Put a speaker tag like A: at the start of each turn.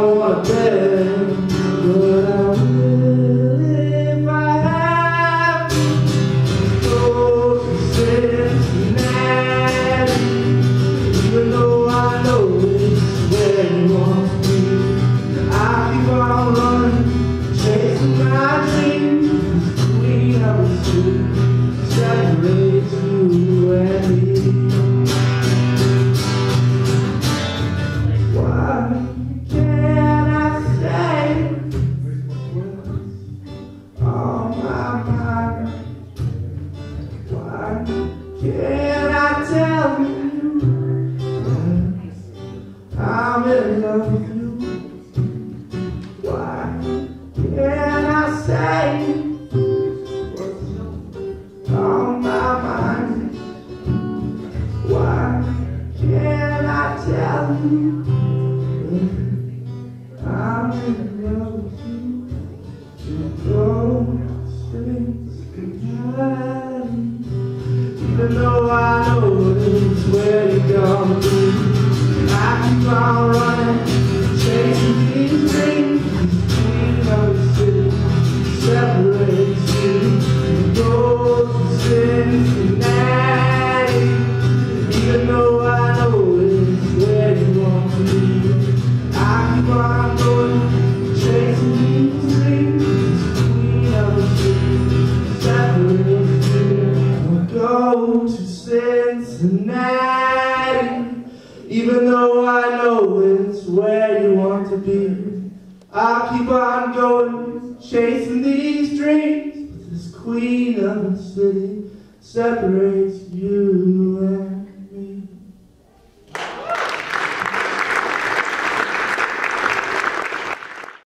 A: don't want to beg, but I will if I have to go to Cincinnati, even though I know it's where you want to be. I keep on running, chasing my dreams. We have a street separates you and me. Why can't I say what's on my mind? Why can't I tell you I'm in love with you? Why can't I say what's on my mind? Why can't I tell you I'm in love with you? To go straight to God, even though I know it's where you're gonna be. I keep on running, chasing these dreams. Between our cities separates you. You go to Cincinnati, even though I know it's where you want to be. I keep on going, chasing these dreams. Between our cities separates you. You go to Cincinnati, even though I know it's where you want to be. I'll keep on going, chasing these dreams. But this queen of the city separates you